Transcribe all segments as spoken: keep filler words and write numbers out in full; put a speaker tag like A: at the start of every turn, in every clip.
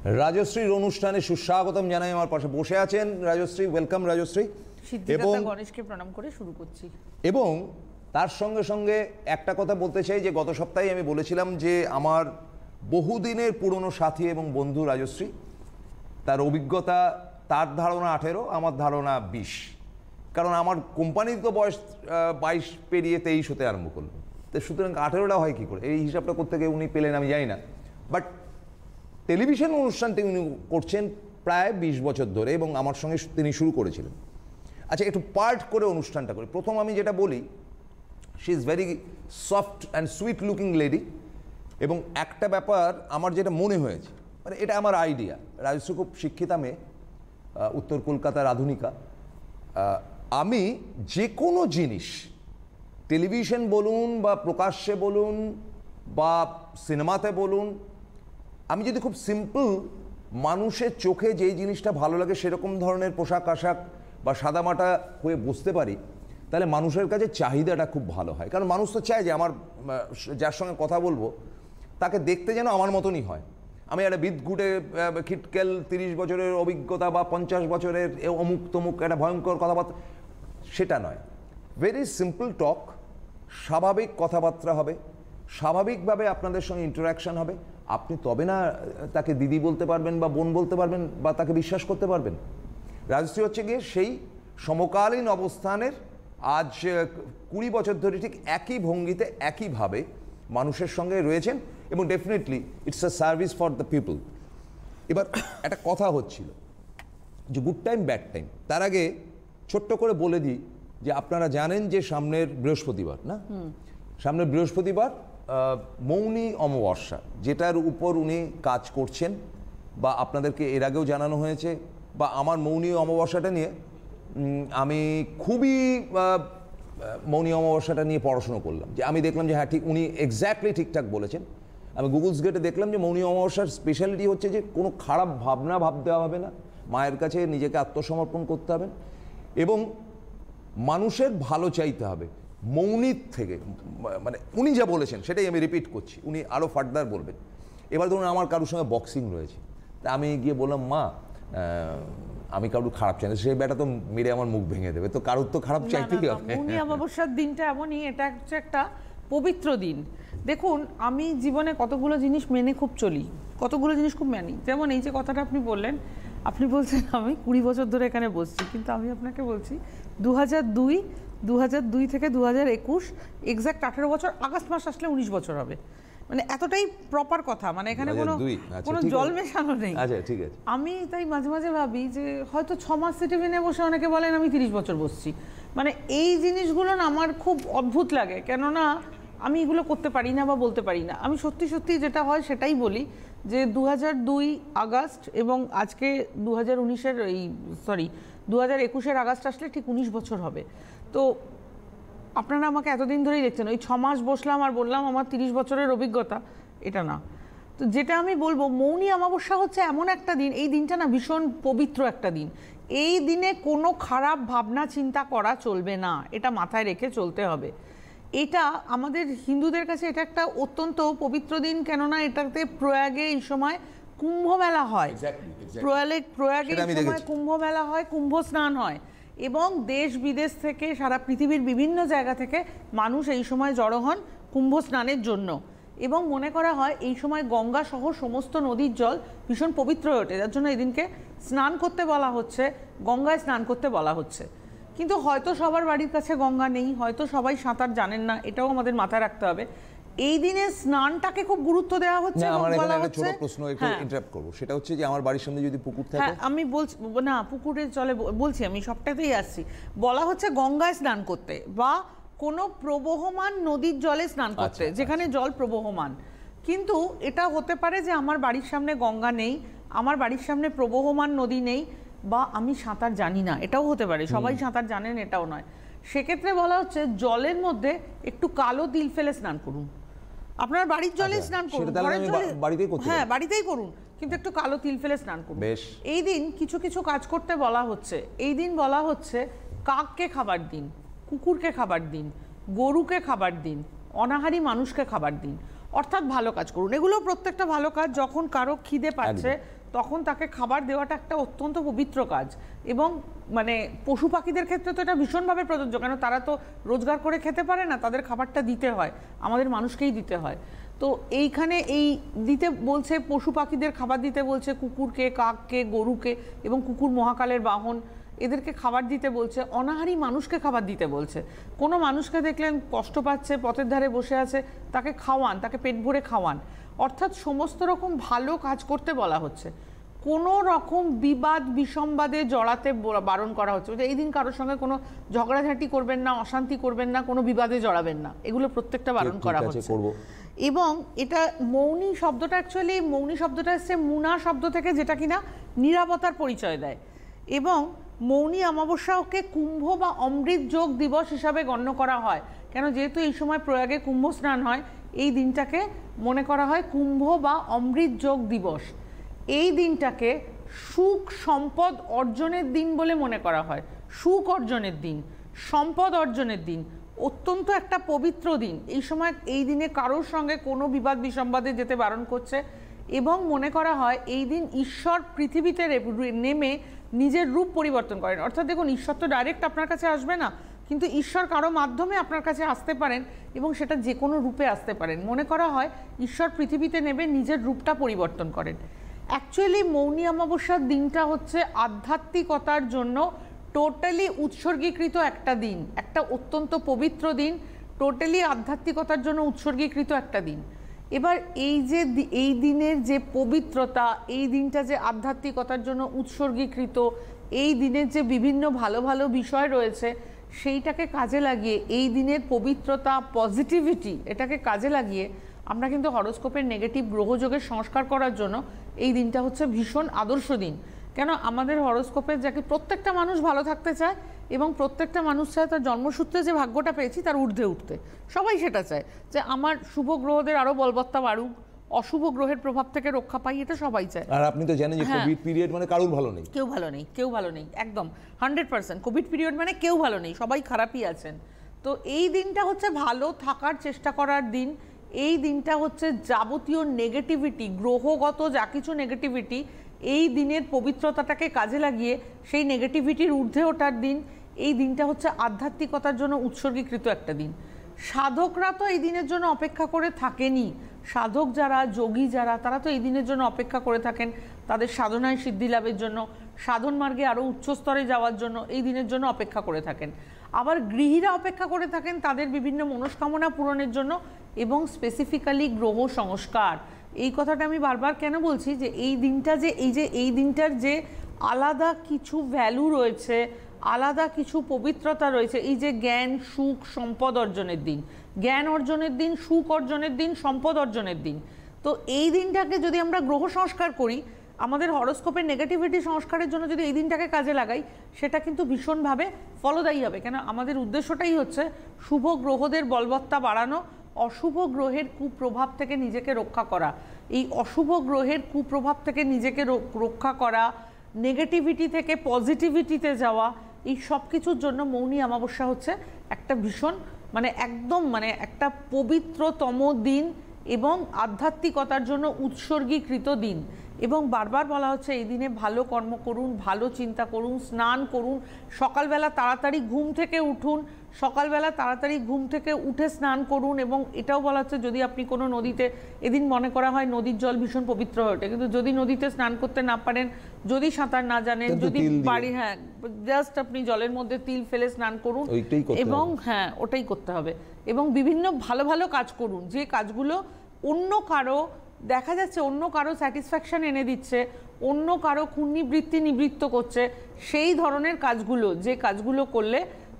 A: রাজশ্রীর অনুষ্ঠানে সুস্বাগতম জানাই। আমার পাশে বসে আছেন রাজশ্রী। ওয়েলকাম রাজশ্রী।
B: এবং গণেশকে প্রণাম করে শুরু করছি।
A: এবং তার সঙ্গে সঙ্গে একটা কথা বলতে চাই যে গত সপ্তাহে আমি বলেছিলাম যে আমার বহুদিনের পুরনো সাথী এবং বন্ধু রাজশ্রী, তার অভিজ্ঞতা, তার ধারণা আঠেরো, আমার ধারণা বিশ। কারণ আমার কোম্পানির তো বয়স বাইশ পেরিয়ে তেইশ হতে আরম্ভ করলো, তো সুতরাং আঠেরোটা হয় কী করে, এই হিসাবটা করতে গিয়ে উনি পেলেন আমি জানি না। বাট টেলিভিশন অনুষ্ঠানটি উনি করছেন প্রায় বিশ বছর ধরে এবং আমার সঙ্গে তিনি শুরু করেছিলেন। আচ্ছা, একটু পার্ট করে অনুষ্ঠানটা করি। প্রথম আমি যেটা বলি, she is very soft and sweet looking lady. এবং একটা ব্যাপার আমার যেটা মনে হয়েছে, মানে এটা আমার আইডিয়া, রাজশ্রী খুব শিক্ষিতা মেয়ে, উত্তর কলকাতার আধুনিকা। আমি যে কোনো জিনিস টেলিভিশন বলুন বা প্রকাশ্যে বলুন বা সিনেমাতে বলুন, আমি যদি খুব সিম্পল মানুষের চোখে যেই জিনিসটা ভালো লাগে সেরকম ধরনের পোশাক আশাক বা সাদামাটা হয়ে বসতে পারি, তাহলে মানুষের কাছে চাহিদাটা খুব ভালো হয়। কারণ মানুষ তো চায় যে আমার যার সঙ্গে কথা বলবো তাকে দেখতে যেন আমার মতনই হয়। আমি একটা বিদঘুটে খিটকেল তিরিশ বছরের অভিজ্ঞতা বা পঞ্চাশ বছরের অমুক তমুক একটা ভয়ঙ্কর কথাবার্তা, সেটা নয়। ভেরি সিম্পল টক, স্বাভাবিক কথাবার্তা হবে, স্বাভাবিকভাবে আপনাদের সঙ্গে ইন্টারাকশান হবে। আপনি তবে না তাকে দিদি বলতে পারবেন বা বোন বলতে পারবেন বা তাকে বিশ্বাস করতে পারবেন। রাজশ্রী হচ্ছে গিয়ে সেই সমকালীন অবস্থানের আজ কুড়ি বছর ধরে ঠিক একই ভঙ্গিতে একইভাবে মানুষের সঙ্গে রয়েছেন এবং definitely it's a service for the people. এবার একটা কথা হচ্ছিল যে গুড টাইম ব্যাড টাইম। তার আগে ছোট্ট করে বলে দিই যে আপনারা জানেন যে সামনের বৃহস্পতিবার, না সামনের বৃহস্পতিবার মৌনী অমাবস্যা, যেটার উপর উনি কাজ করছেন বা আপনাদেরকে এর আগেও জানানো হয়েছে, বা আমার মৌনী অমাবস্যাটা নিয়ে আমি খুবই মৌনী অমাবস্যাটা নিয়ে পড়াশুনো করলাম। যে আমি দেখলাম যে হ্যাঁ ঠিক উনি এক্স্যাক্টলি ঠিকঠাক বলেছেন। আমি গুগলস গেটে দেখলাম যে মৌনী অমাবস্যার স্পেশালিটি হচ্ছে যে কোনো খারাপ ভাবনা ভাবতে হবে না, মায়ের কাছে নিজেকে আত্মসমর্পণ করতে হবে এবং মানুষের ভালো চাইতে হবে মৌনীর থেকে। মানে উনি যা বলেছেন সেটাই আমি রিপিট করছি, উনি আরও ফার্দার বলবেন। এবার ধরুন আমার কারোর সঙ্গে বক্সিং রয়েছে, তা আমি গিয়ে বললাম মা আমি কারোর খারাপ চাই না, সেই ব্যাটা তো মেরে আমার মুখ ভেঙে দেবে, তো কারোর তো খারাপ চাইতেই হবে।
B: মৌনী অমাবস্যার দিনটা এমনই, এটা হচ্ছে একটা পবিত্র দিন। দেখুন, আমি জীবনে কতগুলো জিনিস মেনে খুব চলি, কতগুলো জিনিস খুব মানি। যেমন এই যে কথাটা আপনি বললেন, আপনি বলছেন আমি কুড়ি বছর ধরে এখানে বসছি, কিন্তু আমি আপনাকে বলছি দু হাজার দুই দু হাজার দুই থেকে দু হাজার একুশ এক্স্যাক্ট আঠেরো বছর, আগস্ট মাস আসলে উনিশ বছর হবে। মানে এতটাই প্রপার কথা, মানে এখানে কোনো কোনো জল মেশানো নেই।
A: ঠিক আছে।
B: আমি তাই মাঝে মাঝে ভাবি যে হয়তো ছ মাস সিটিভিনে বসে অনেকে বলেন আমি তিরিশ বছর বসছি। মানে এই জিনিসগুলো না আমার খুব অদ্ভুত লাগে, কেননা আমি এগুলো করতে পারি না বা বলতে পারি না। আমি সত্যি সত্যি যেটা হয় সেটাই বলি, যে দু হাজার দুই আগস্ট এবং আজকে দু হাজার উনিশের এই সরি দু হাজার একুশের আগস্ট আসলে ঠিক উনিশ বছর হবে। তো আপনারা আমাকে এতদিন ধরেই দেখছেন, ওই ছ মাস বসলাম আর বললাম আমার তিরিশ বছরের অভিজ্ঞতা, এটা না। তো যেটা আমি বলবো, মৌনী অমাবস্যা হচ্ছে এমন একটা দিন, এই দিনটা না ভীষণ পবিত্র একটা দিন। এই দিনে কোনো খারাপ ভাবনা চিন্তা করা চলবে না, এটা মাথায় রেখে চলতে হবে। এটা আমাদের হিন্দুদের কাছে এটা একটা অত্যন্ত পবিত্র দিন, কেননা এটাতে প্রয়াগে এই সময় কুম্ভ মেলা হয়। প্রয়াগে প্রয়াগে এই সময় কুম্ভ মেলা হয়, কুম্ভ স্নান হয় এবং দেশ বিদেশ থেকে সারা পৃথিবীর বিভিন্ন জায়গা থেকে মানুষ এই সময় জড়ো হন কুম্ভ স্নানের জন্য। এবং মনে করা হয় এই সময় গঙ্গা সহ সমস্ত নদীর জল ভীষণ পবিত্র হয়ে ওঠে, যার জন্য এই দিনকে স্নান করতে বলা হচ্ছে, গঙ্গায় স্নান করতে বলা হচ্ছে। কিন্তু হয়তো সবার বাড়ির কাছে গঙ্গা নেই, হয়তো সবাই সাঁতার জানেন না, এটাও আমাদের মাথায় রাখতে হবে। এই দিনে স্নানটাকে খুব গুরুত্ব দেওয়া হচ্ছে।
A: আমার এখানে একটা ছোট প্রশ্ন একটু ইন্টারাপ্ট করব, সেটা হচ্ছে যে আমার বাড়ির সামনে যদি পুকুর থাকে,
B: হ্যাঁ আমি বলছি না পুকুরের জলে বলছি, আমি সবটাতেই আসছি। বলা হচ্ছে গঙ্গায় স্নান করতে বা কোনো প্রবহমান নদীর জলে স্নান করতে, যেখানে জল প্রবহমান। কিন্তু এটা হতে পারে যে আমার বাড়ির সামনে গঙ্গা নেই, আমার বাড়ির সামনে প্রবহমান নদী নেই, বা আমি সাঁতার জানি না, এটাও হতে পারে। সবাই সাঁতার জানেন এটাও নয়। সেক্ষেত্রে বলা হচ্ছে জলের মধ্যে একটু কালো তিল ফেলে স্নান করুন। আপনার বাড়ির জলে স্নান করুন, হ্যাঁ বাড়িতেই করুন, কিন্তু একটু কালো তিল ফেলে স্নান করুন। এই দিন কিছু কিছু কাজ করতে বলা হচ্ছে। এই দিন বলা হচ্ছে কাককে খাবার দিন, কুকুরকে খাবার দিন, গরুকে খাবার দিন, অনাহারী মানুষকে খাবার দিন, অর্থাৎ ভালো কাজ করুন। এগুলো প্রত্যেকটা ভালো কাজ। যখন কারো খিদে পাচ্ছে তখন তাকে খাবার দেওয়াটা একটা অত্যন্ত পবিত্র কাজ। এবং মানে পশু পাখিদের ক্ষেত্রে তো এটা ভীষণভাবে প্রযোজ্য, কেন তারা তো রোজগার করে খেতে পারে না, তাদের খাবারটা দিতে হয়, আমাদের মানুষকেই দিতে হয়। তো এইখানে এই দিতে বলছে, পশু পাখিদের খাবার দিতে বলছে, কুকুরকে, কাককে, গরুকে, এবং কুকুর মহাকালের বাহন, এদেরকে খাবার দিতে বলছে। অনাহারী মানুষকে খাবার দিতে বলছে। কোনো মানুষকে দেখলেন কষ্ট পাচ্ছে, পথের ধারে বসে আছে, তাকে খাওয়ান, তাকে পেট ভরে খাওয়ান। অর্থাৎ সমস্ত রকম ভালো কাজ করতে বলা হচ্ছে। কোনো রকম বিবাদ বিসম্বাদে জড়াতে বারণ করা হচ্ছে, যে এই দিন কারোর সঙ্গে কোনো ঝগড়াঝাটি করবেন না, অশান্তি করবেন না, কোনো বিবাদে জড়াবেন না, এগুলো প্রত্যেকটা বারণ করা হচ্ছে। এবং এটা মৌনী শব্দটা, অ্যাকচুয়ালি মৌনী শব্দটা এসছে মুনা শব্দ থেকে, যেটা কিনা নীরবতার পরিচয় দেয়। এবং মৌনী অমাবস্যাকে কুম্ভ বা অমৃত যোগ দিবস হিসাবে গণ্য করা হয়, কেন যেহেতু এই সময় প্রয়াগে কুম্ভ স্নান হয়, এই দিনটাকে মনে করা হয় কুম্ভ বা অমৃত যোগ দিবস। এই দিনটাকে সুখ সম্পদ অর্জনের দিন বলে মনে করা হয়। সুখ অর্জনের দিন, সম্পদ অর্জনের দিন, অত্যন্ত একটা পবিত্র দিন। এই সময় এই দিনে কারোর সঙ্গে কোনো বিবাদ বিসম্বাদে যেতে বারণ করছে। এবং মনে করা হয় এই দিন ঈশ্বর পৃথিবীতে নেমে নিজের রূপ পরিবর্তন করেন। অর্থাৎ দেখুন, ঈশ্বর তো ডাইরেক্ট আপনার কাছে আসবে না, কিন্তু ঈশ্বর কারো মাধ্যমে আপনার কাছে আসতে পারেন, এবং সেটা যে কোনো রূপে আসতে পারেন। মনে করা হয় ঈশ্বর পৃথিবীতে নেমে নিজের রূপটা পরিবর্তন করেন। অ্যাকচুয়ালি মৌনী অমাবস্যার দিনটা হচ্ছে আধ্যাত্মিকতার জন্য টোটালি উৎসর্গীকৃত একটা দিন, একটা অত্যন্ত পবিত্র দিন, টোটালি আধ্যাত্মিকতার জন্য উৎসর্গীকৃত একটা দিন। এবার এই যে এই দিনের যে পবিত্রতা, এই দিনটা যে আধ্যাত্মিকতার জন্য উৎসর্গীকৃত, এই দিনের যে বিভিন্ন ভালো ভালো বিষয় রয়েছে, সেইটাকে কাজে লাগিয়ে, এই দিনের পবিত্রতা, পজিটিভিটি, এটাকে কাজে লাগিয়ে আমরা কিন্তু হরোস্কোপের নেগেটিভ গ্রহযোগের সংস্কার করার জন্য এই দিনটা হচ্ছে ভীষণ আদর্শ দিন। কেন আমাদের হরোস্কোপের যাকে প্রত্যেকটা মানুষ ভালো থাকতে চায়, এবং প্রত্যেকটা মানুষ চায় তার জন্মসূত্রে যে ভাগ্যটা পেয়েছি তার ঊর্ধ্বে উঠতে, সবাই সেটা চায় যে আমার শুভ গ্রহদের আরও বলবত্তা বাড়ুক, অশুভ গ্রহের প্রভাব থেকে রক্ষা পাই, এটা সবাই চায়।
A: আর আপনি তো জানেন যে কোভিড পিরিয়ড মানে কারোর ভালো নেই,
B: কেউ ভালো নেই, কেউ ভালো নেই, একদম হান্ড্রেড পার্সেন্ট কোভিড পিরিয়ড মানে কেউ ভালো নেই, সবাই খারাপই আছেন। তো এই দিনটা হচ্ছে ভালো থাকার চেষ্টা করার দিন। এই দিনটা হচ্ছে যাবতীয় নেগেটিভিটি, গ্রহগত যা কিছু নেগেটিভিটি, এই দিনের পবিত্রতাটাকে কাজে লাগিয়ে সেই নেগেটিভিটির ঊর্ধ্বে ওঠার দিন। এই দিনটা হচ্ছে আধ্যাত্মিকতার জন্য উৎসর্গীকৃত একটা দিন। সাধকরা তো এই দিনের জন্য অপেক্ষা করে থাকেনি। সাধক যারা, যোগী যারা, তারা তো এই দিনের জন্য অপেক্ষা করে থাকেন তাদের সাধনায় সিদ্ধি লাভের জন্য, সাধন মার্গে আরও উচ্চস্তরে যাওয়ার জন্য এই দিনের জন্য অপেক্ষা করে থাকেন। আবার গৃহীরা অপেক্ষা করে থাকেন তাদের বিভিন্ন মনস্কামনা পূরণের জন্য, এবং স্পেসিফিক্যালি গ্রহ সংস্কার। এই কথাটা আমি বারবার কেন বলছি, যে এই দিনটা যে এই যে এই দিনটার যে আলাদা কিছু ভ্যালু রয়েছে, আলাদা কিছু পবিত্রতা রয়েছে। এই যে জ্ঞান, সুখ, সম্পদ অর্জনের দিন, জ্ঞান অর্জনের দিন, সুখ অর্জনের দিন, সম্পদ অর্জনের দিন। তো এই দিনটাকে যদি আমরা গ্রহ সংস্কার করি, আমাদের হরোস্কোপের নেগেটিভিটি সংস্কারের জন্য যদি এই দিনটাকে কাজে লাগাই, সেটা কিন্তু ভীষণভাবে ফলদায়ী হবে। কেন আমাদের উদ্দেশ্যটাই হচ্ছে শুভ গ্রহদের বলবত্তা বাড়ানো, অশুভ গ্রহের কুপ্রভাব থেকে নিজেকে রক্ষা করা। এই অশুভ গ্রহের কুপ্রভাব থেকে নিজেকে রক্ষা করা, নেগেটিভিটি থেকে পজিটিভিটিতে যাওয়া, এই সব কিছুর জন্য মৌনী অমাবস্যা হচ্ছে একটা ভীষণ মানে একদম মানে একটা পবিত্রতম দিন এবং আধ্যাত্মিকতার জন্য উৎসর্গীকৃত দিন। এবং বারবার বলা হচ্ছে এই দিনে ভালো কর্ম করুন, ভালো চিন্তা করুন, স্নান করুন, সকালবেলা তাড়াতাড়ি ঘুম থেকে উঠুন, সকালবেলা তাড়াতাড়ি ঘুম থেকে উঠে স্নান করুন। এবং এটাও বলা হচ্ছে যদি আপনি কোনো নদীতে, এদিন মনে করা হয় নদীর জল ভীষণ পবিত্র হয়ে ওঠে, কিন্তু যদি নদীতে স্নান করতে না পারেন, যদি সাঁতার না জানেন, যদি বাড়ি, হ্যাঁ জাস্ট আপনি জলের মধ্যে তিল ফেলে স্নান করুন, এবং হ্যাঁ ওটাই করতে হবে। এবং বিভিন্ন ভালো ভালো কাজ করুন, যে কাজগুলো অন্য কারো দেখা যাচ্ছে অন্য কারো স্যাটিসফ্যাকশন এনে দিচ্ছে, অন্য কারো ক্ষুণ্ণিবৃত্তি নিবৃত্ত করছে, সেই ধরনের কাজগুলো, যে কাজগুলো করলে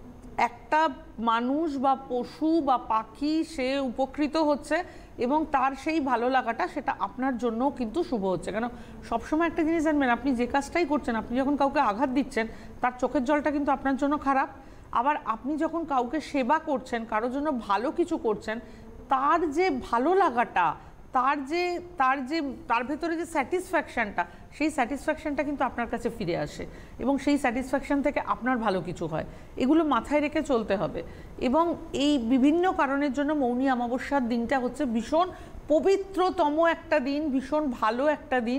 B: একটা মানুষ বা পশু বা পাখি সে উপকৃত হচ্ছে এবং তার সেই ভালো লাগাটা সেটা আপনার জন্যও কিন্তু শুভ হচ্ছে। কেন সবসময় একটা জিনিস জানবেন, আপনি যে কাজটাই করছেন, আপনি যখন কাউকে আঘাত দিচ্ছেন তার চোখের জলটা কিন্তু আপনার জন্য খারাপ। আবার আপনি যখন কাউকে সেবা করছেন, কারোর জন্য ভালো কিছু করছেন, তার যে ভালো লাগাটা, তার যে তার যে তার ভেতরে যে স্যাটিসফ্যাকশানটা, সেই স্যাটিসফ্যাকশানটা কিন্তু আপনার কাছে ফিরে আসে এবং সেই স্যাটিসফ্যাকশান থেকে আপনার ভালো কিছু হয়। এগুলো মাথায় রেখে চলতে হবে। এবং এই বিভিন্ন কারণের জন্য মৌনী অমাবস্যার দিনটা হচ্ছে ভীষণ পবিত্রতম একটা দিন, ভীষণ ভালো একটা দিন।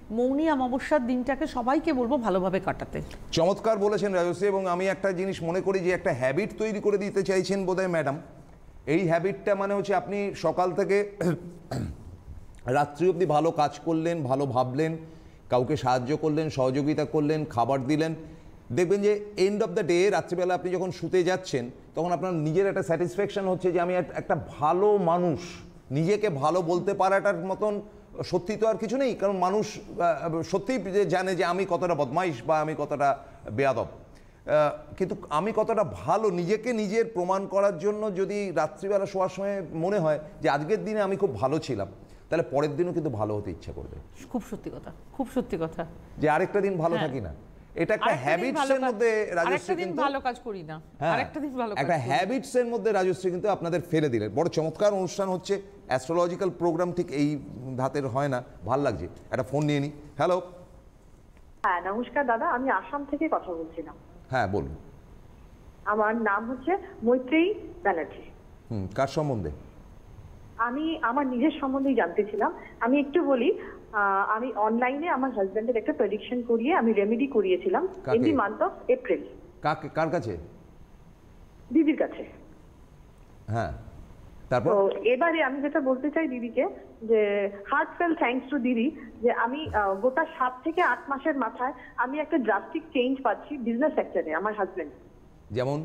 B: মৌনী অমাবস্যার দিনটাকে সবাইকে বলবো ভালোভাবে কাটাতে।
A: চমৎকার বলেছেন রাজশ্রী, এবং আমি একটা জিনিস মনে করি যে একটা হ্যাবিট তৈরি করে দিতে চাইছেন বোধহয় ম্যাডাম। এই হ্যাবিটটা মানে হচ্ছে আপনি সকাল থেকে রাত্রি অবধি ভালো কাজ করলেন, ভালো ভাবলেন, কাউকে সাহায্য করলেন, সহযোগিতা করলেন, খাবার দিলেন, দেখবেন যে এন্ড অফ দ্য ডে রাত্রিবেলা আপনি যখন শুতে যাচ্ছেন তখন আপনার নিজের একটা স্যাটিসফ্যাকশন হচ্ছে যে আমি একটা ভালো মানুষ। নিজেকে ভালো বলতে পারাটার মতন সত্যি তো আর কিছু নেই, কারণ মানুষ সত্যিই জানে যে আমি কতটা বদমাইশ বা আমি কতটা বেয়াদব, কিন্তু আমি কতটা ভালো নিজেকে নিজের প্রমাণ করার জন্য যদি রাত্রিবেলা শোয়ার সময় মনে হয় যে আজকের দিনে আমি খুব ভালো ছিলাম, তাহলে পরের দিনও কিন্তু ভালো হতে ইচ্ছা করবে।
B: খুব সত্যি কথা, খুব সত্যি কথা, যে
A: আরেকটা দিন ভালো থাকি না। এটা একটা হ্যাবিটস এর মধ্যে রাজশ্রী কিন্তু
B: ভালো কাজ করি না, আরেকটা দিন ভালো কাজ,
A: একটা হ্যাবিটস এর মধ্যে রাজশ্রী কিন্তু আপনাদের ফেলে দিলেন। বড় চমৎকার অনুষ্ঠান হচ্ছে, অ্যাস্ট্রোলজিক্যাল প্রোগ্রাম ঠিক এই ধাতের হয় না, ভাল লাগছে। একটা ফোন নিয়ে নি। হ্যালো।
C: হ্যাঁ নমস্কার দাদা, আমি আসাম থেকে কথা বলছিলাম।
A: হ্যাঁ বলুন।
C: আমার নাম হচ্ছে মৈত্রেয়ী ব্যানার্জি।
A: হুম, কার সম্বন্ধে?
C: আমি আমার নিজের সম্বন্ধেই জানতে ছিলাম। আমি একটু বলি, আমি অনলাইনে আমার হাজবেন্ডের একটা প্রেডিকশন করিয়ে আমি রেমেডি করিয়েছিলাম in the month of April.
A: কাকে, কার কাছে?
C: দিদির কাছে।
A: হ্যাঁ, তারপর?
C: তো এবারে আমি যেটা বলতে চাই দিদিকে, যে হার্টফেল থ্যাঙ্কস টু দিদি, যে আমি গোটা সাত থেকে আট মাসের মাথায় আমি একটা ড্রাস্টিক চেঞ্জ পাচ্ছি বিজনেস সেক্টরে আমার হাজবেন্ড।
A: যেমন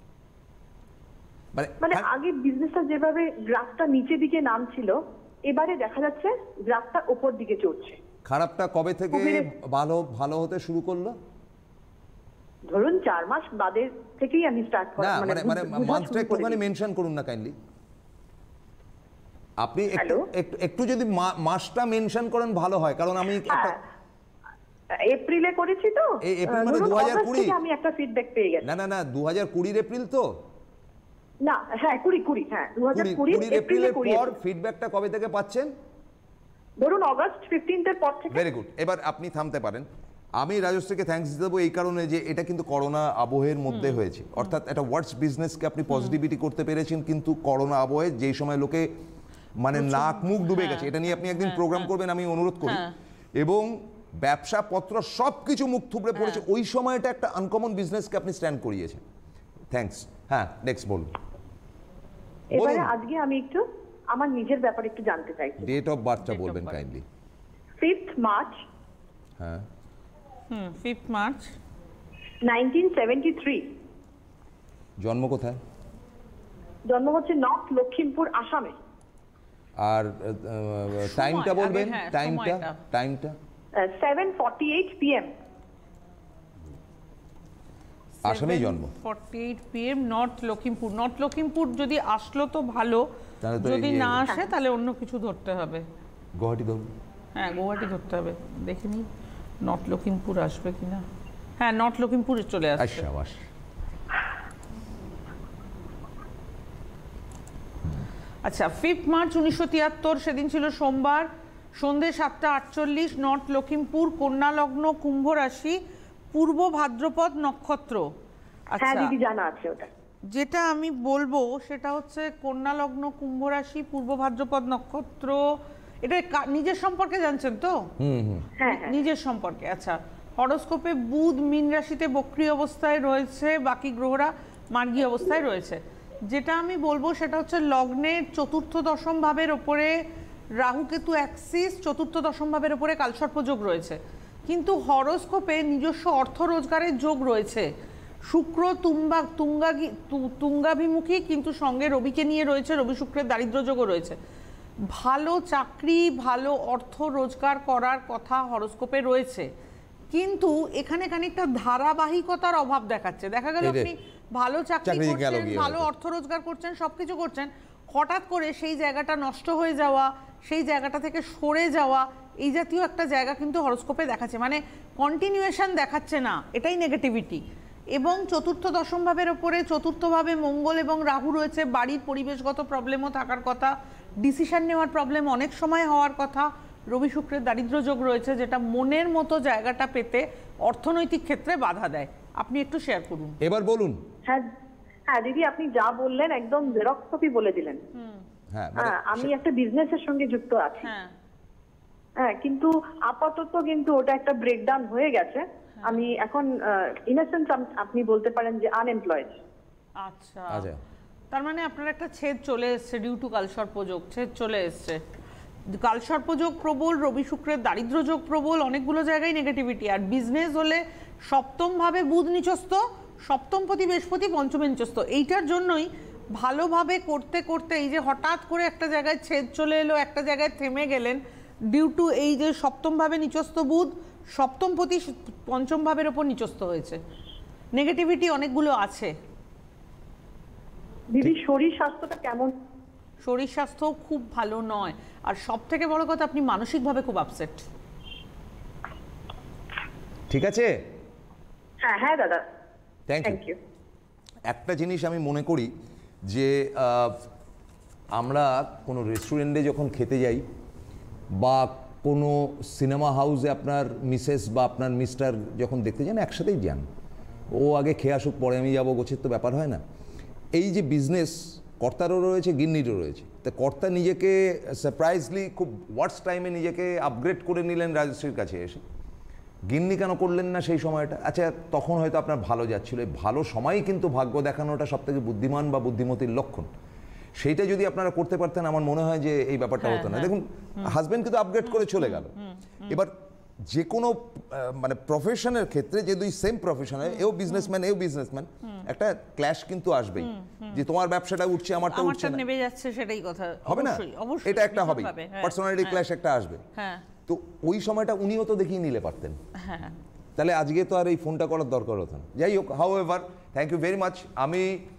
C: মানে আগে বিজনেসটা যেভাবে গ্রাফটা নিচের দিকে নামছিল, এবারে দেখা যাচ্ছে গ্রাফটা উপর দিকে চড়ছে।
A: খারাপটা কবে থেকে ভালো ভালো হতে শুরু করলো?
C: ধরুন চার মাস বাদে থেকেই আমি স্টার্ট করি।
A: মানে মানে মান্থটা একটুখানি মেনশন করুন না কাইন্ডলি। আপনি একটু একটু যদি মাসটা মেনশন করেন ভালো হয়, কারণ আমি একটা
C: এপ্রিলে করেছি তো,
A: এই এপ্রিল মানে দুই হাজার কুড়ি
C: আমি একটা ফিডব্যাক পেয়ে গেছি।
A: না না না দুই হাজার কুড়ি এর এপ্রিল তো
C: না, হ্যাঁ কুড়ি কুড়ি, হ্যাঁ দুই হাজার কুড়ি
A: এপ্রিলের পর ফিডব্যাকটা কবে থেকে পাচ্ছেন?
C: ধরুন অগস্ট পনেরো এর পর থেকে।
A: ভেরি গুড, এবার আপনি থামতে পারেন। আমি রাজশ্রীকে থ্যাঙ্কস দিতে দেবো এই কারণে যে এটা কিন্তু করোনা আবহের মধ্যে হয়েছে, অর্থাৎ একটা ওয়ার্ডস বিজনেসকে আপনি পজিটিভিটি করতে পেরেছেন, কিন্তু করোনা আবহে যেই সময় লোকে মানে নাক মুখ ডুবে গেছে, এটা নিয়ে আপনি একদিন প্রোগ্রাম করবেন আমি অনুরোধ করি, এবং ব্যবসা পত্র সব কিছু মুখ থুবড়ে পড়েছে, ওই সময়টা একটা আনকমন বিজনেসকে আপনি স্ট্যান্ড করিয়েছেন। থ্যাঙ্কস। হ্যাঁ নেক্সট বলুন।
C: এবারে আজকে আমি একটু আমার নিজের ব্যাপারে একটু জানতে চাইছি।
A: ডেট অফ বার্থটা বলবেন কাইন্ডলি।
C: Fifth March.
A: হ্যাঁ
B: hmm fifth March
C: nineteen seventy three.
A: জন্ম কোথায়?
C: জন্ম হচ্ছে নর্থ লক্ষিমপুর, আসামে।
A: আর টাইমটা বলবেন, টাইমটা টাইমটা
C: সেভেন ফর্টি এইট পিএম।
A: আসামেই জন্ম।
B: Forty eight PM, north Lakhimpur. North Lakhimpur যদি আসলো তো ভালো, যদি না আসে তাহলে অন্য কিছু ধরতে হবে।
A: গুয়াহাটি ধরুন।
B: হ্যাঁ গুয়াহাটি ধরতে হবে, দেখিনি নর্থ লক্ষিমপুর আসবে কিনা। হ্যাঁ নর্থ লক্ষিমপুরে চলে আসছে। আচ্ছা, ফিফথ মার্চ উনিশশো তিয়াত্তর, সেদিন ছিল সোমবার, সন্ধ্যে সাতটা আটচল্লিশ, নর্থ লক্ষিমপুর, কন্যা লগ্ন, কুম্ভ রাশি, পূর্ব ভাদ্রপদ নক্ষত্র।
C: আচ্ছা দিদি জানা আছে ওটা।
B: যেটা আমি বলবো সেটা হচ্ছে কন্যা লগ্ন, কুম্ভ রাশি, পূর্ব ভাদ্রপদ নক্ষত্র। এটা নিজের সম্পর্কে জানছেন তো? নিজের সম্পর্কে। আচ্ছা, হরোস্কোপে বুধ মীন রাশিতে বক্রী অবস্থায় রয়েছে, বাকি গ্রহরা মার্গী অবস্থায় রয়েছে। যেটা আমি বলবো সেটা হচ্ছে লগ্নের চতুর্থ দশম ভাবের ওপরে রাহু কেতু অ্যাক্সিস, চতুর্থ দশম ভাবের ওপরে কালসর্প যোগ রয়েছে, কিন্তু হরোস্কোপে নিজস্ব অর্থ রোজগারের যোগ রয়েছে। শুক্র তুঙ্গা তুঙ্গা তুঙ্গাভিমুখী, কিন্তু সঙ্গে রবিকে নিয়ে রয়েছে, রবি শুক্রের দারিদ্র যোগও রয়েছে। ভালো চাকরি, ভালো অর্থ রোজগার করার কথা হরোস্কোপে রয়েছে, কিন্তু এখানে খানিকটা ধারাবাহিকতার অভাব দেখাচ্ছে। দেখা গেল আপনি ভালো চাকরি করছেন, ভালো অর্থ রোজগার করছেন, সবকিছু করছেন, হঠাৎ করে সেই জায়গাটা নষ্ট হয়ে যাওয়া, সেই জায়গাটা থেকে সরে যাওয়া, এই জাতীয় একটা জায়গা কিন্তু হরোস্কোপে দেখাচ্ছে, মানে কন্টিনিউয়েশন দেখাচ্ছে না, এটাই নেগেটিভিটি। এবং চতুর্থ দশম ভাবের ওপরে চতুর্থভাবে মঙ্গল এবং রাহু রয়েছে, বাড়ির পরিবেশগত প্রবলেমও থাকার কথা, ডিসিশন নেওয়ার প্রবলেম অনেক সময় হওয়ার কথা। রবি শুক্রের দারিদ্র যোগ রয়েছে, যেটা মনের মতো জায়গাটা পেতে অর্থনৈতিক ক্ষেত্রে বাধা দেয়। আপনি একটু শেয়ার করুন।
A: এবার বলুন।
C: হ্যাঁ হ্যাঁ দিদি, আপনি যা বললেন একদম জেরক্স কপি বলে দিলেন।
A: হ্যাঁ
C: আমি একটা বিজনেসের সঙ্গে যুক্ত আছি।
B: হ্যাঁ
C: হ্যাঁ, কিন্তু আপাতত কিন্তু ওটা একটা ব্রেকডাউন হয়ে গেছে। আমি এখন ইন আ সেন্স আপনি বলতে পারেন যে আনএমপ্লয়েড।
B: আচ্ছা, তার মানে আপনার একটা ছেদ চলে এসছে ডিউ টু কালসর্পযোগ, ছেদ চলে এসছে। কালসর্পযোগ প্রবল, রবি শুক্রের দারিদ্র যোগ প্রবল, অনেকগুলো জায়গায় নেগেটিভিটি। আর বিজনেস হলে সপ্তম ভাবে বুধ নিচস্থ, সপ্তমপতি বৃহস্পতি পঞ্চমে নিচস্থ। এইটার জন্যই ভালোভাবে করতে করতে এই যে হঠাৎ করে একটা জায়গায় ছেদ চলে এলো, একটা জায়গায় থেমে গেলেন ডিউ টু এই যে সপ্তম ভাবে নিচস্থ বুধ, সপ্তমপতি পঞ্চম ভাবের ওপর নিচস্থ হয়েছে, নেগেটিভিটি অনেকগুলো আছে।
C: দিদি শরীর স্বাস্থ্যটা কেমন?
B: শরীর স্বাস্থ্য খুব ভালো নয়, আর সব থেকে বড় কথা আপনি মানসিকভাবে খুব আপসেট।
A: ঠিক আছে,
C: হ্যাঁ হ্যাঁ দাদা,
A: থ্যাংক ইউ। একটা জিনিস আমি মনে করি যে আমরা কোনো রেস্টুরেন্টে যখন খেতে যাই বা কোনো সিনেমা হাউসে আপনার মিসেস বা আপনার মিস্টার যখন দেখতে যান, একসাথেই যান, ও আগে খেয়ে আসুক পরে আমি যাবো, গোছের তো ব্যাপার হয় না। এই যে বিজনেস কর্তারও রয়েছে, গিন্নিরও রয়েছে। তা কর্তা নিজেকে সারপ্রাইজলি খুব ওয়ার্স টাইমে নিজেকে আপগ্রেড করে নিলেন রাজশ্রীর কাছে এসে, গিন্নি কেন করলেন না সেই সময়টা? আচ্ছা, তখন হয়তো আপনার ভালো যাচ্ছিল। ভালো সময়ই কিন্তু ভাগ্য দেখানোটা সব থেকে বুদ্ধিমান বা বুদ্ধিমতির লক্ষণ। সেইটা যদি আপনারা করতে পারতেন, আমার মনে হয় যে এই ব্যাপারটা হতো না। দেখুন, হাজব্যান্ড কিন্তু আপগ্রেড করে চলে গেল। এবার যে কোনো মানে প্রফেশনের ক্ষেত্রে যে দুই সেম প্রফেশনে, এও বিজনেসম্যান এও বিজনেসম্যান, একটা ক্ল্যাশ কিন্তু আসবেই, যে তোমার ব্যবসাটা উঠছে আমারটা উঠছে না,
B: নেমে যাচ্ছে, সেটাই কথা
A: হবে না? এটা একটা হবে, পার্সোনালিটি ক্ল্যাশ একটা আসবে।
B: হ্যাঁ,
A: তো ওই সময়টা উনিও তো দেখিয়ে নিলে পারতেন।
B: হ্যাঁ,
A: তাহলে আজকে তো আর এই ফোনটা করার দরকার হতো না। যাই হোক, however, thank you very much. আমি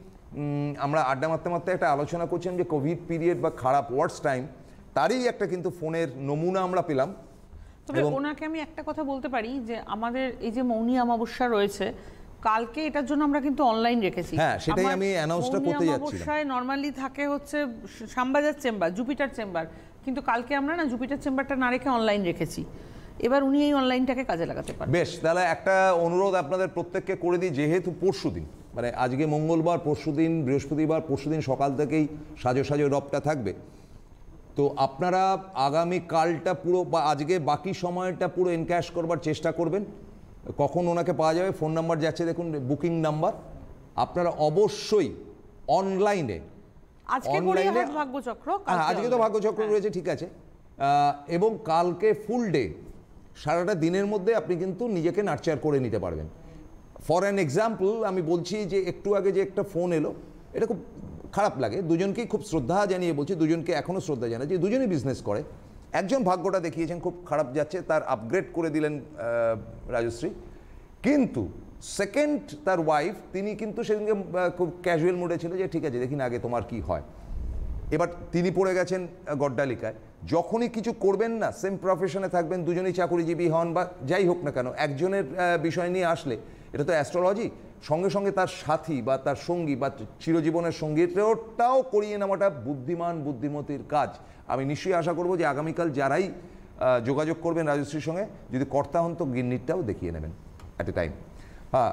A: আমরা আড্ডা মারতে মারতে একটা আলোচনা করছিলাম যে কোভিড পিরিয়ড বা খারাপ ওয়ার্ডস টাইম, তারই একটা কিন্তু ফোনের নমুনা আমরা পেলাম।
B: তবে ওনাকে আমি একটা কথা বলতে পারি যে আমাদের এই যে মৌনী অমাবস্যা রয়েছে, কালকে এটার জন্য আমরা কিন্তু অনলাইন রেখেছি।
A: হ্যাঁ, সেটাই আমি অ্যানাউন্সটা করতে যাচ্ছিলাম।
B: অমাবস্যায় নরমালি থাকে হচ্ছে শ্যামবাজার চেম্বার, জুপিটার চেম্বার, কিন্তু কালকে আমরা না জুপিটার চেম্বারটা না রেখে অনলাইন রেখেছি। এবার উনি এই অনলাইনটাকে কাজে লাগাতে পারেন।
A: বেশ, তাহলে একটা অনুরোধ আপনাদের প্রত্যেককে করে দিই, যেহেতু পরশুদিন মানে আজকে মঙ্গলবার, পরশুদিন বৃহস্পতিবার, পরশুদিন সকাল থেকেই সাজো সাজো রবটা থাকবে। তো আপনারা আগামী কালটা পুরো বা আজকে বাকি সময়টা পুরো এনক্যাশ করবার চেষ্টা করবেন। কখন ওনাকে পাওয়া যাবে, ফোন নাম্বার যাচ্ছে দেখুন, বুকিং নাম্বার। আপনারা অবশ্যই অনলাইনে,
B: আজকে গড়িয়াহাট ভাগ্যচক্র,
A: হ্যাঁ আজকে তো ভাগ্যচক্র রয়েছে, ঠিক আছে, এবং কালকে ফুল ডে সারাটা দিনের মধ্যে আপনি কিন্তু নিজেকে নার্চার করে নিতে পারবেন। ফর অ্যান এক্সাম্পল আমি বলছি যে একটু আগে যে একটা ফোন এলো, এটা খুব খারাপ লাগে, দুজনকেই খুব শ্রদ্ধা জানিয়ে বলছি, দুজনকে এখনও শ্রদ্ধা জানাই যে দুজনেই বিজনেস করে। একজন ভাগ্যটা দেখিয়েছেন খুব খারাপ যাচ্ছে, তার আপগ্রেড করে দিলেন রাজশ্রী, কিন্তু সেকেন্ড তার ওয়াইফ, তিনি কিন্তু সেদিনকে খুব ক্যাজুয়াল মুডে ছিল যে ঠিক আছে দেখি না আগে তোমার কি হয়। এবার তিনি পড়ে গেছেন গড্ডালিকায়। যখনই কিছু করবেন না, সেম প্রফেশনে থাকবেন, দুজনেই চাকুরিজীবী হন বা যাই হোক না কেন, একজনের বিষয় নিয়ে আসলে, এটা তো অ্যাস্ট্রোলজি, সঙ্গে সঙ্গে তার সাথী বা তার সঙ্গী বা চিরজীবনের সঙ্গীটাও করিয়ে নেওয়াটা বুদ্ধিমান বুদ্ধিমতির কাজ। আমি নিশ্চয়ই আশা করব যে আগামীকাল যারাই যোগাযোগ করবেন রাজশ্রীর সঙ্গে, যদি কর্তা হন তো গিন্নিরটাও দেখিয়ে নেবেন অ্যাট এ টাইম। হ্যাঁ,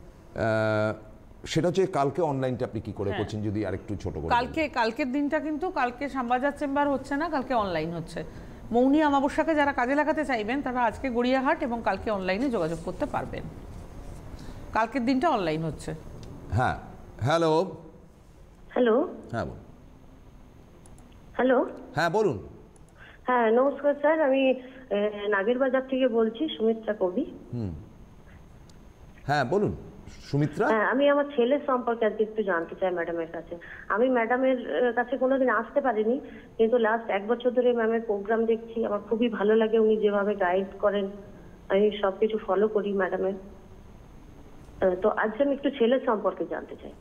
A: সেটা হচ্ছে কালকে অনলাইনটা আপনি কি করে করছেন যদি আরেকটু ছোট করে।
B: কালকে কালকের দিনটা কিন্তু কালকে শ্যামবাজার চেম্বার হচ্ছে না, কালকে অনলাইন হচ্ছে। মৌনী অমাবস্যাকে যারা কাজে লাগাতে চাইবেন তারা আজকে গড়িয়াহাট এবং কালকে অনলাইনে যোগাযোগ করতে পারবেন। কালকের দিনটা অনলাইন হচ্ছে।
A: হ্যাঁ, হ্যালো
C: হ্যালো,
A: হ্যাঁ বলুন।
C: হ্যালো,
A: হ্যাঁ বলুন।
C: হ্যাঁ নমস্কার স্যার, আমি নাগেরবাজার থেকে বলছি, সুমিত্রা কবি।
A: হুম, হ্যাঁ বলুন সুমিত্রা।
C: হ্যাঁ, আমি আমার ছেলের সম্পর্কে আজকে একটু জানতে চাই ম্যাডামের কাছে। আমি ম্যাডামের কাছে কোনোদিন আসতে পারিনি, কিন্তু লাস্ট এক বছর ধরে ম্যামের প্রোগ্রাম দেখছি, আমার খুবই ভালো লাগে, উনি যেভাবে গাইড করেন আমি সবকিছু ফলো করি ম্যাডামের। তো আজকে আমি একটু ছেলের সম্পর্কে জানতে চাই।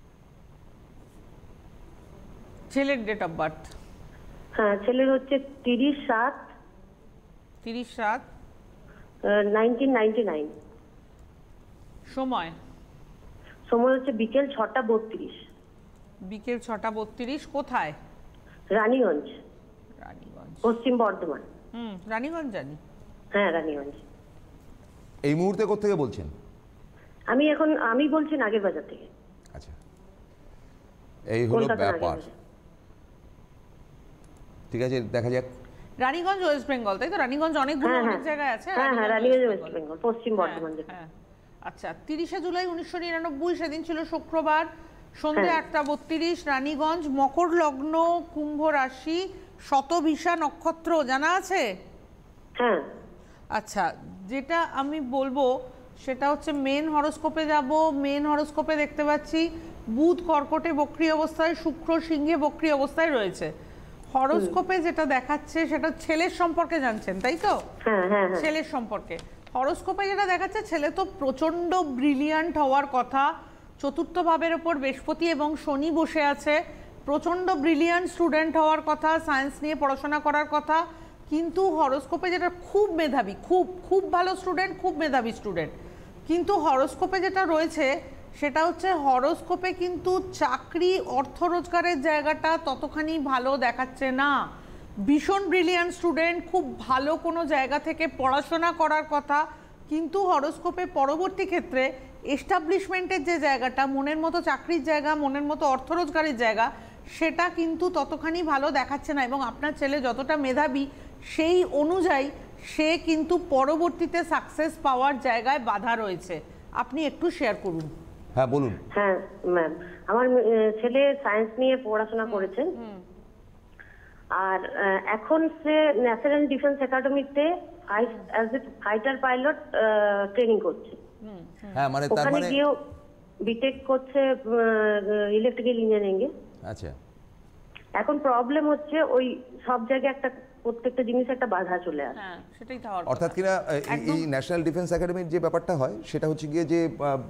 B: ছেলের ডেট অফ বার্থ?
C: হ্যাঁ, ছেলের হচ্ছে তিরিশ সাত
B: তিরিশ সাত
C: নাইনটিন নাইনটি নাইন।
B: সময়?
C: সময় হচ্ছে বিকেল ছটা বত্রিশ।
B: বিকেল ছটা বত্রিশ। কোথায়?
C: রানীগঞ্জ।
B: রানীগঞ্জ,
C: পশ্চিম বর্ধমান।
B: হুম, রানীগঞ্জ জানি।
C: হ্যাঁ, রানীগঞ্জ।
A: এই মুহূর্তে কোত্থেকে বলছেন?
C: আমি এখন আমি বলছি নাগেরবাজার থেকে।
A: আচ্ছা, এই হলো ব্যাপার। ঠিক আছে, দেখা যাক।
B: রানীগঞ্জ ওয়েস্ট বেঙ্গল, তাই তো? রানীগঞ্জ অনেকগুলো অনেক জায়গায় আছে।
C: হ্যাঁ হ্যাঁ, রানীগঞ্জ ওয়েস্ট বেঙ্গল, পশ্চিম বর্ধমান।
B: হ্যাঁ, আচ্ছা। তিরিশে জুলাই উনিশশো নিরানব্বই, সেদিন ছিল শুক্রবার, সন্ধ্যে আটটা বত্রিশ, রানীগঞ্জ, মকর লগ্ন, কুম্ভ রাশি, শতভিষা নক্ষত্র, জানা আছে?
C: হ্যাঁ।
B: আচ্ছা, যেটা আমি বলবো সেটা হচ্ছে মেন হরোস্কোপে যাব। মেন হরোস্কোপে দেখতে পাচ্ছি বুধ কর্কটে বক্রী অবস্থায়, শুক্র সিংহে বক্রী অবস্থায় রয়েছে। হরোস্কোপে যেটা দেখাচ্ছে সেটা ছেলের সম্পর্কে জানছেন, তাই তো?
C: হ্যাঁ হ্যাঁ।
B: ছেলের সম্পর্কে হরোস্কোপে যেটা দেখাচ্ছে, ছেলে তো প্রচন্ড ব্রিলিয়ান্ট হওয়ার কথা। চতুর্থ ভাবের ওপর বৃহস্পতি এবং শনি বসে আছে, প্রচন্ড ব্রিলিয়ান্ট স্টুডেন্ট হওয়ার কথা, সায়েন্স নিয়ে পড়াশোনা করার কথা। কিন্তু হরোস্কোপে যেটা খুব মেধাবী, খুব খুব ভালো স্টুডেন্ট, খুব মেধাবী স্টুডেন্ট, কিন্তু হরোস্কোপে যেটা রয়েছে সেটা হচ্ছে হরোস্কোপে কিন্তু চাকরি অর্থ রোজগারের জায়গাটা ততখানি ভালো দেখাচ্ছে না। ভীষণ ব্রিলিয়ান্ট স্টুডেন্ট, খুব ভালো কোনো জায়গা থেকে পড়াশোনা করার কথা, কিন্তু হরোস্কোপে পরবর্তী ক্ষেত্রে এস্টাবলিশমেন্টের যে জায়গাটা, মনের মতো চাকরির জায়গা, মনের মতো অর্থ রোজগারের জায়গা, সেটা কিন্তু ততখানি ভালো দেখাচ্ছে না। এবং আপনার ছেলে যতটা মেধাবী সেই অনুযায়ী সে কিন্তু পরবর্তীতে সাকসেস পাওয়ার জায়গায় বাধা রয়েছে। আপনি একটু শেয়ার করুন।
A: হ্যাঁ বলুন।
C: হ্যাঁ ম্যাম, আমার ছেলে সায়েন্স নিয়ে পড়াশোনা করেছেন, আর এখন সে ন্যাশনাল ডিফেন্স একাডেমিতে as a fighter pilot training করছে।
A: হ্যাঁ, মানে তার মানে
C: গিয়েও বিটেক করছে ইলেকট্রিক্যাল ইঞ্জিনিয়ারিং এ।
A: আচ্ছা,
C: এখন প্রবলেম হচ্ছে ওই সব জায়গায় একটা প্রত্যেকটা জিনিস একটা বাধা চলে আসে।
B: হ্যাঁ, সেটাই তো হওয়ার কথা।
A: অর্থাৎ কিনা এই ন্যাশনাল ডিফেন্স একাডেমির যে ব্যাপারটা হয় সেটা হচ্ছে গিয়ে যে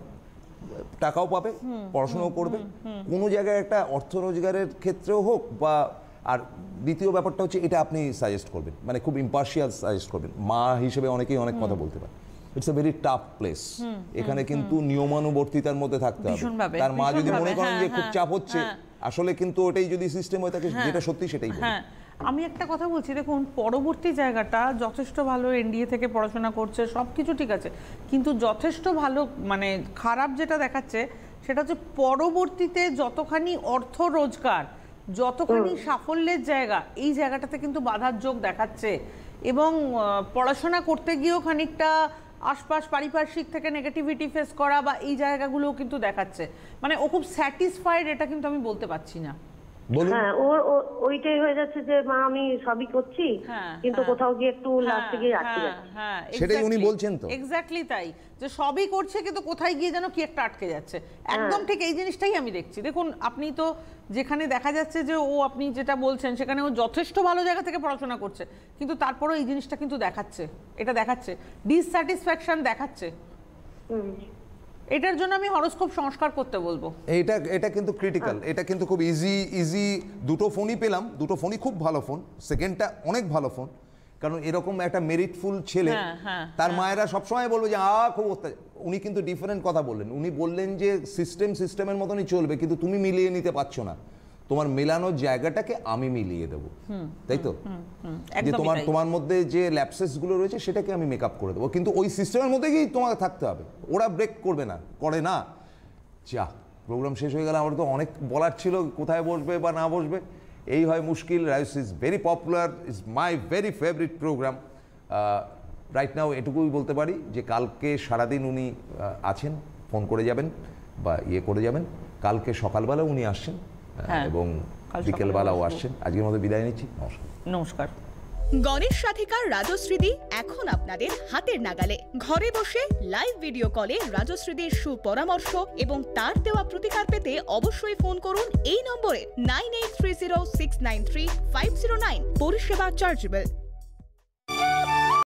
A: টাকাও পাবে, পড়াশোনাও করবে, কোনো জায়গায় একটা অর্থ রোজগারের ক্ষেত্রেও হোক বা। আর দ্বিতীয় ব্যাপারটা হচ্ছে, এটা আপনি সাজেস্ট করবেন, মানে খুব ইম্পার্শিয়াল সাজেস্ট করবেন। মা হিসেবে অনেকেই অনেক কথা বলতে পারে। It's a very tough place. এখানে কিন্তু নিয়মানুবর্তিতার মধ্যে থাকতে হবে। তার মা যদি মনে করেন যে খুব চাপ হচ্ছে, আসলে কিন্তু ওটাই যদি সিস্টেম হয় থাকে, যেটা সত্যি সেটাই বলবে।
B: হ্যাঁ, আমি একটা কথা বলছি, দেখুন পরবর্তী জায়গাটা যথেষ্ট ভালো, এনডিএ থেকে পড়াশোনা করছে, সব কিছু ঠিক আছে, কিন্তু যথেষ্ট ভালো, মানে খারাপ যেটা দেখাচ্ছে সেটা হচ্ছে পরবর্তীতে যতখানি অর্থ রোজগার, যতখানি সাফল্যের জায়গা, এই জায়গাটাতে কিন্তু বাধার যোগ দেখাচ্ছে। এবং পড়াশোনা করতে গিয়েও খানিকটা আশপাশ পারিপার্শ্বিক থেকে নেগেটিভিটি ফেস করা বা এই জায়গাগুলোও কিন্তু দেখাচ্ছে। মানে ও খুব স্যাটিসফাইড, এটা কিন্তু আমি বলতে পারছি না।
C: হ্যাঁ, ওর ওইটাই হয়ে যাচ্ছে যে মা আমি সবই করছি, কিন্তু কোথাও গিয়ে একটু লাস্টে গিয়ে আটকে যাচ্ছে।
B: হ্যাঁ,
A: সেটাই উনি বলছেন তো।
B: এক্স্যাক্টলি তাই, যে সবই করছে কিন্তু কোথায় গিয়ে যেন কি একটা আটকে যাচ্ছে। একদম ঠিক এই জিনিসটাই আমি দেখছি। দেখুন আপনি তো যেখানে দেখা যাচ্ছে যে ও, আপনি যেটা বলছেন সেখানে ও যথেষ্ট ভালো জায়গা থেকে পড়াশোনা করছে, কিন্তু তারপরেও এই জিনিসটা কিন্তু দেখাচ্ছে, এটা দেখাচ্ছে ডিসস্যাটিসফ্যাকশন দেখাচ্ছে। এটার জন্য আমি হরোস্কোপ সংস্কার করতে বলবো।
A: এটা এটা কিন্তু ক্রিটিক্যাল, এটা কিন্তু খুব ইজি ইজি দুটো ফোনই পেলাম, দুটো ফোনই খুব ভালো ফোন, সেকেন্ডটা অনেক ভালো ফোন। কারণ এরকম একটা মেরিটফুল ছেলে, তার মায়েরা সবসময় বলবে যে আ খুব অত্যাচার। উনি কিন্তু ডিফারেন্ট কথা বললেন। উনি বললেন যে সিস্টেম সিস্টেমের মতনই চলবে, কিন্তু তুমি মিলিয়ে নিতে পারছো না, তোমার মেলানোর জায়গাটাকে আমি মিলিয়ে দেবো, তাই তো? যে তোমার তোমার মধ্যে যে ল্যাপসেস গুলো রয়েছে সেটাকে আমি মেকআপ করে দেবো, কিন্তু ওই সিস্টেমের মধ্যে গিয়ে তোমাকে থাকতে হবে। ওরা ব্রেক করবে না, করে না। যা, প্রোগ্রাম শেষ হয়ে গেলে আমার তো অনেক বলার ছিল, কোথায় বসবে বা না বসবে, এই হয় মুশকিল। Rajshree is very popular, is my very favourite programme. Right now এটুকুই বলতে পারি যে কালকে সারাদিন উনি আছেন, ফোন করে যাবেন বা ইয়ে করে যাবেন। কালকে সকালবেলা উনি আসছেন এবং বিকেলবেলাও আসছেন। আজকের মতো বিদায় নিচ্ছি, নমস্কার।
B: নমস্কার।
D: গণেশ সাধিকার রাজশ্রীদি এখন আপনাদের হাতের নাগালে। ঘরে বসে লাইভ ভিডিও কলে রাজশ্রীদির সুপরামর্শ এবং তার দেওয়া প্রতিকার পেতে অবশ্যই ফোন করুন এই নম্বরে nine eight three zero six nine three five zero nine. পরিষেবা চার্জেবল।